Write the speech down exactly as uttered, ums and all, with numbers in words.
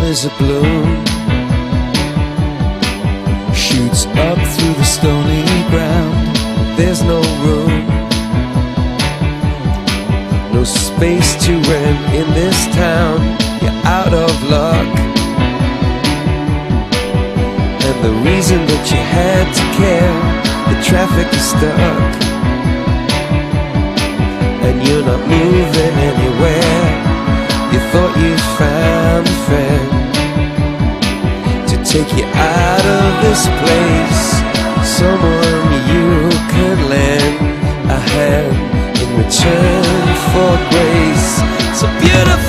is a balloon, shoots up through the stony ground. There's no room, no space to rent in this town. You're out of luck, and the reason that you had to care, the traffic is stuck, and you're not moving anywhere. You thought you'd found a friend to take you out of this place, someone you could lend a hand in return for grace. So beautiful.